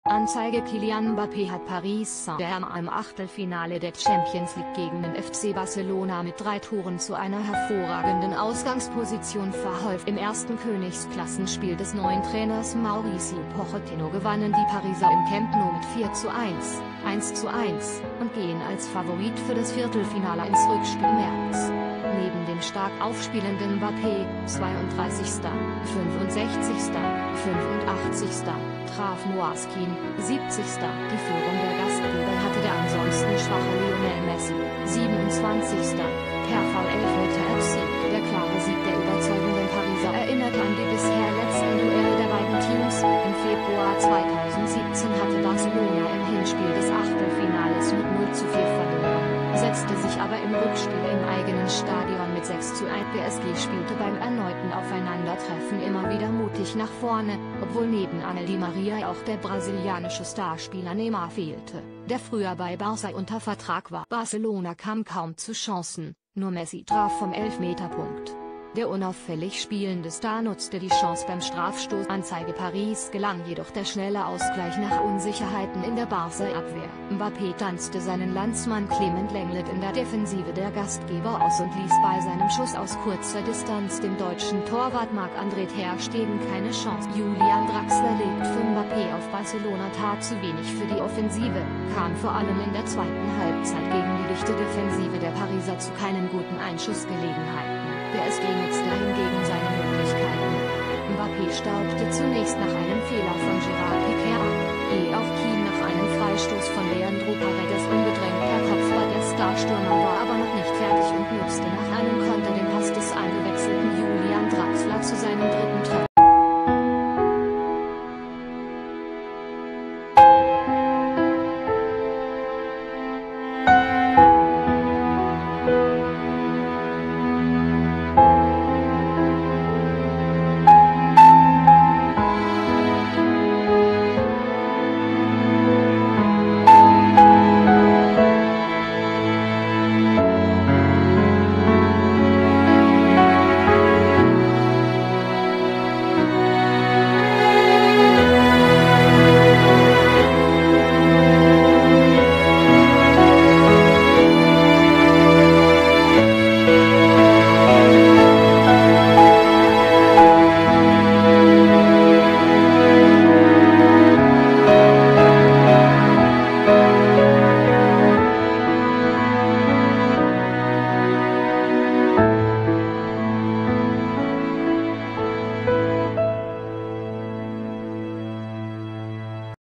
Anzeige: Kylian Mbappé hat Paris Saint-Germain im Achtelfinale der Champions League gegen den FC Barcelona mit 3 Toren zu einer hervorragenden Ausgangsposition verholfen. Im ersten Königsklassenspiel des neuen Trainers Mauricio Pochettino gewannen die Pariser im Camp Nou mit 4:1, 1:1 und gehen als Favorit für das Viertelfinale ins Rückspiel im März. Neben dem stark aufspielenden Mbappé, 32., 65., 85., traf Moiskin, 70. Die Führung der Gastgeber hatte der ansonsten schwache Lionel Messi, 27. Per Foul-Elfmeter erzielt. Der klare Sieg der überzeugenden Pariser erinnert an die bisher letzten Duelle der beiden Teams. Im Februar 2017 hatte Barcelona im Hinspiel des Achtelfinales mit 0:4 verloren, setzte sich aber im Rückspiel im eigenen Stadion mit 6:1. PSG spielte beim erneuten Aufeinandertreffen immer wieder mutig nach vorne, obwohl neben Angel Di Maria auch der brasilianische Starspieler Neymar fehlte, der früher bei Barca unter Vertrag war. Barcelona kam kaum zu Chancen, nur Messi traf vom Elfmeterpunkt. Der unauffällig spielende Star nutzte die Chance beim Strafstoß. Anzeige: Paris gelang jedoch der schnelle Ausgleich nach Unsicherheiten in der Barca-Abwehr. Mbappé tanzte seinen Landsmann Clement Lenglet in der Defensive der Gastgeber aus und ließ bei seinem Schuss aus kurzer Distanz dem deutschen Torwart Marc-André ter Stegen keine Chance. Julian Draxler legt für Mbappé auf. Barcelona tat zu wenig für die Offensive, kam vor allem in der zweiten Halbzeit gegen die dichte Defensive der Pariser zu keinen guten Einschussgelegenheiten. PSG nutzte hingegen seine Möglichkeiten. Mbappé staubte zunächst nach einem Fehler von Gerard Piqué ab, ehe auch Keane nach einem Freistoß von Leandro Paredes unbedrängt per Kopfball der Starstürmer